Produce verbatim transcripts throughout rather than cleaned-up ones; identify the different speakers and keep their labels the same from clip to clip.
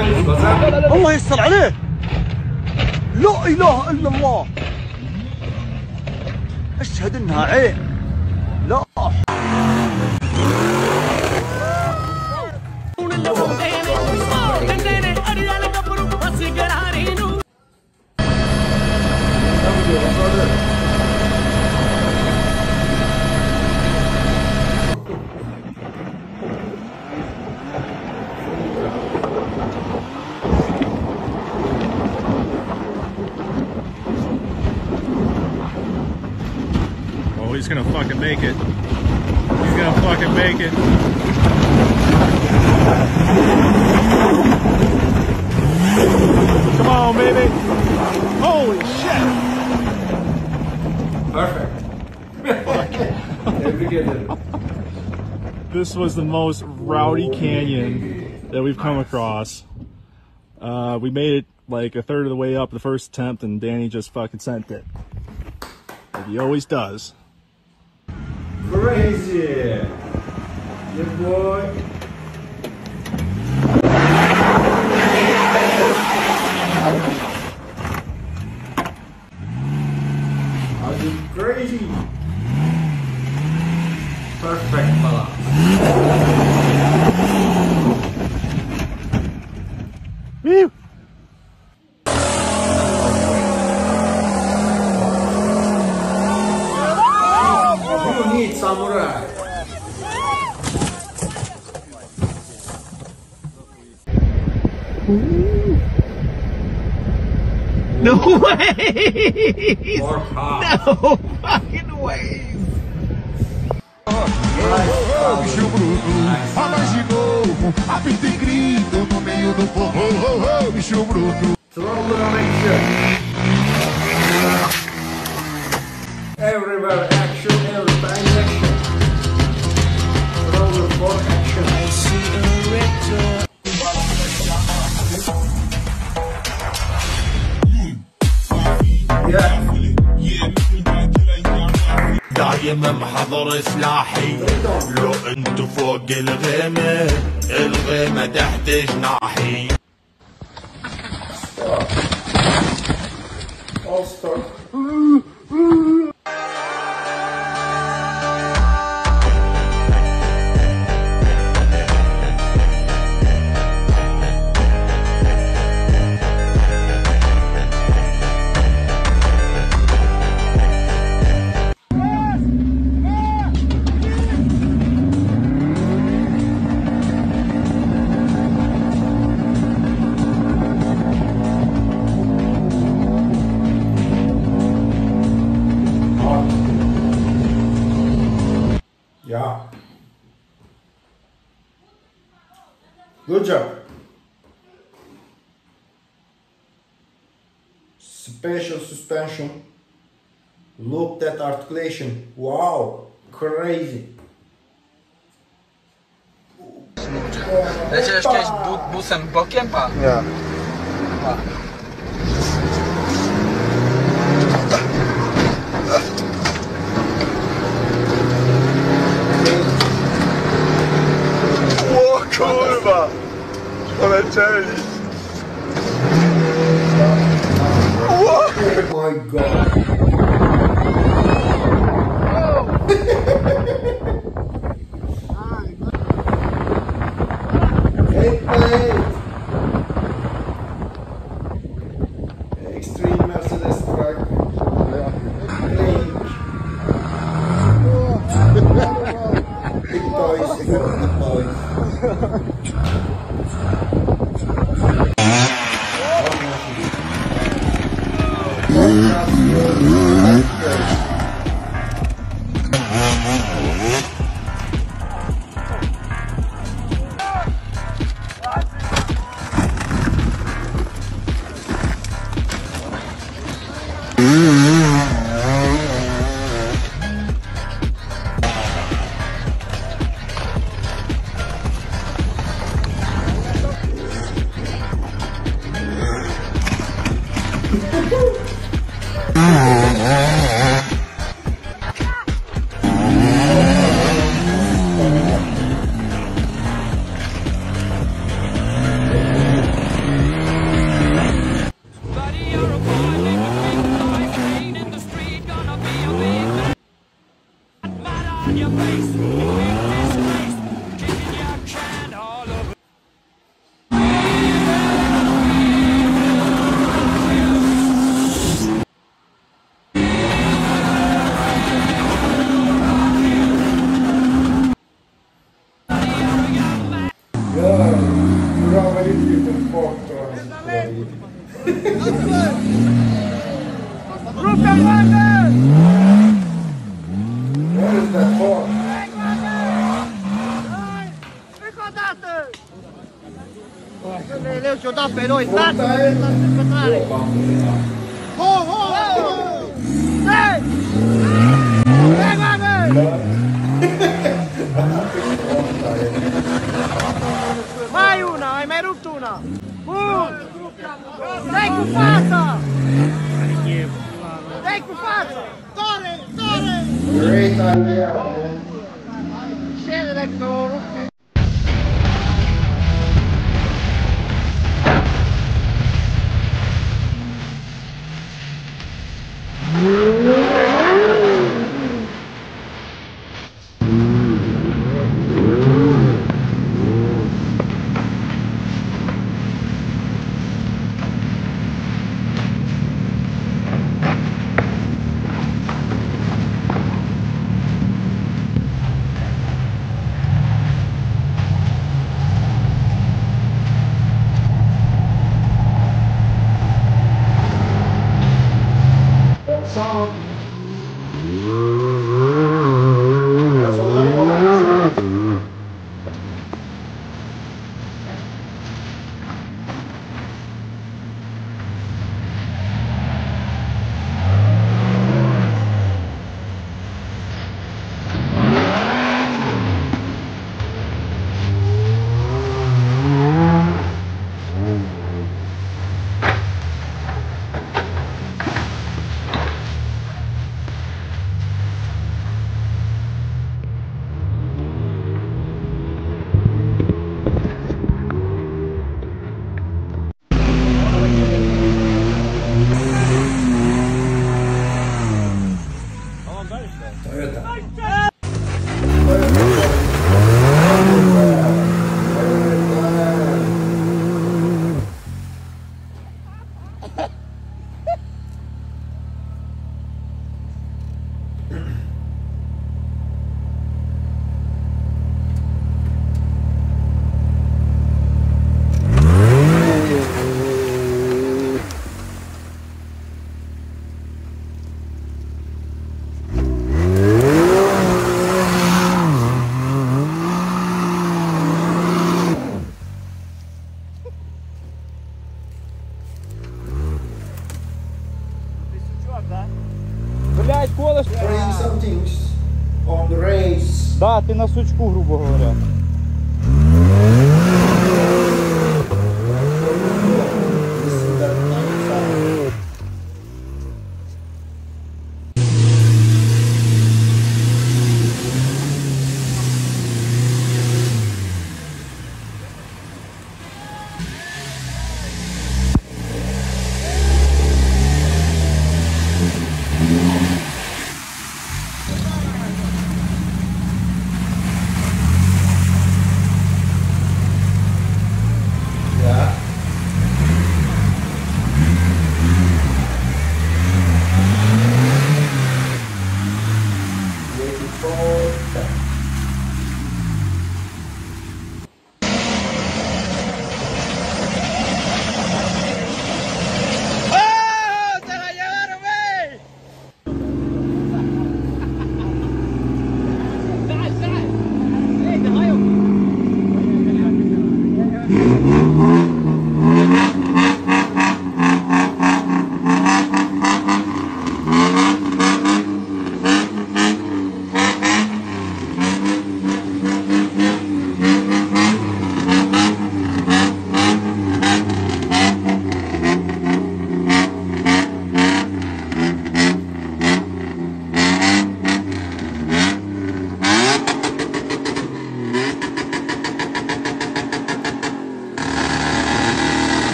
Speaker 1: الله يستر عليه. لا اله الا الله. اشهد انها عين. لا
Speaker 2: Oh, he's gonna fucking make it. He's gonna fucking make it. Come on, baby. Holy shit.
Speaker 3: Perfect.
Speaker 2: This was the most rowdy canyon that we've come across. Uh, we made it like a third of the way up the first attempt, and Danny just fucking sent it. Like he always does.
Speaker 3: Crazy. Good boy. Are you crazy? Perfect balance.
Speaker 2: Woo!
Speaker 3: You need samurai.
Speaker 2: No way!
Speaker 3: More hot.
Speaker 2: No fucking ways!
Speaker 4: Bicho bruto, a mais de novo, apito e grito no meio do forró, oh, oh, bicho bruto.
Speaker 3: Throttle action. Everywhere action, every time action. Throttle for action. I see a rector. Yeah.
Speaker 4: دايما محضر سلاحي لو انتو فوق الغيمة الغيمة تحت جناحي.
Speaker 3: All stop. Yeah. Good job. Special suspension. Look that articulation. Wow. Crazy.
Speaker 5: Leciałeś kiedyś bu busem bokiem, pa?
Speaker 1: Ja. O kurwa! Polecieli!
Speaker 3: Oh my god. Great play. Extreme Mercedes track. Big boys, big boys. magari più per forza. What is that for?
Speaker 1: Leu ce-o dat pe noi,
Speaker 3: Porta
Speaker 1: stați!
Speaker 3: e...
Speaker 1: Concentrare! Ho, ho, ho! Stai! Stai, mamă! Mai una, ai mai rupt una! Bun! Dai cu fața! Dai cu fața! Tare, tare!
Speaker 3: Great idea, man.
Speaker 1: Scende de acolo!
Speaker 3: Sound. That's what I want.
Speaker 2: Блять, колеш.
Speaker 3: Trying some things on the race.
Speaker 2: Да, ти на сучку, грубо говоря.
Speaker 3: Listen that nice sound. Yeah. Waiting for that.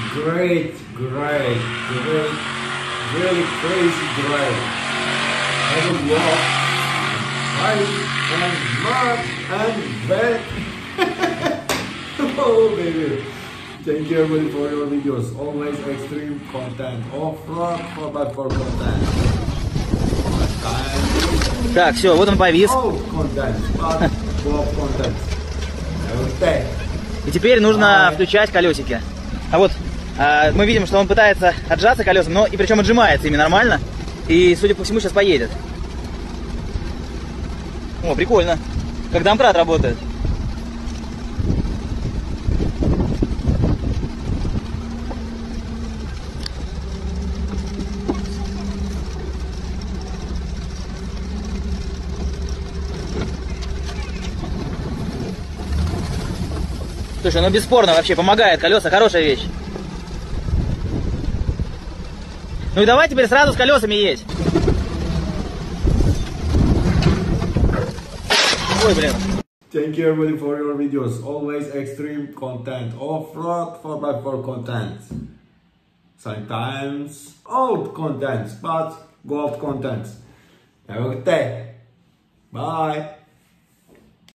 Speaker 3: great, great, great, really crazy drive. I will walk, ice and mud and wet. Oh baby. Thank you everybody for your videos. Always extreme content. Off-road four by four content.
Speaker 6: Так, все, вот он повис.
Speaker 3: Old content, but off content. Okay.
Speaker 6: И теперь нужно включать колесики. А вот а, мы видим, что он пытается отжаться колесом, но и причем отжимается ими нормально. И, судя по всему, сейчас поедет. О, прикольно. Как домкрат работает. Слушай, ну бесспорно вообще помогает, колеса хорошая вещь. Ну и давай теперь сразу с колесами едь. Ой, блин.
Speaker 3: Thank you everybody for your videos. Always extreme content. Off-road four by four content. Sometimes old content, but gold content. Have a good day. Bye.